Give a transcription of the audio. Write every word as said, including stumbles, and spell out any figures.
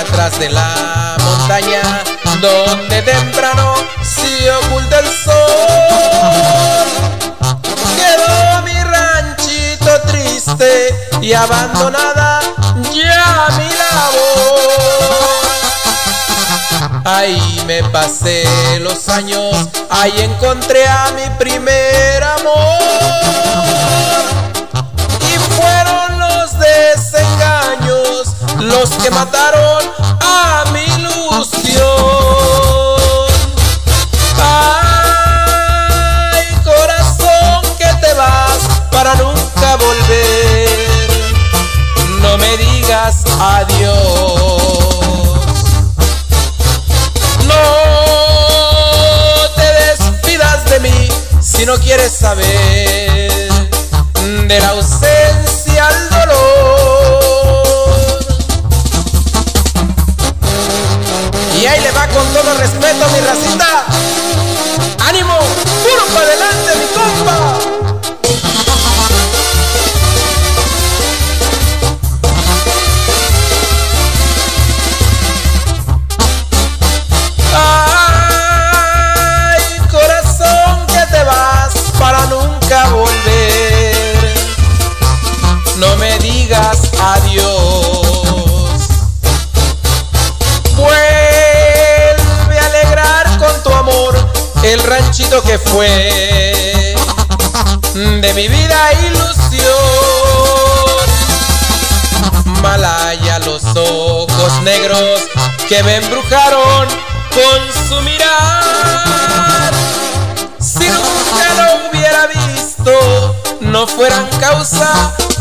atrás de la montaña, donde temprano se oculta el sol. Quedó mi ranchito triste y abandonada ya mi labor. Ahí me pasé los años, ahí encontré a mi primer amor. Y fueron los desengaños los que mataron a mi ilusión. Ay, corazón, que te vas para nunca volver. No me digas adiós. Si no quieres saber de la ausencia al dolor. Y ahí le va con todo respeto a mi racita. ¡Ánimo! ¡Puro para adelante, mi compa! Volver, no me digas adiós. Vuelve a alegrar con tu amor el ranchito que fue de mi vida ilusión. Malaya los ojos negros que me embrujaron con su mirar. Si nunca lo hubiera visto, no fueran causa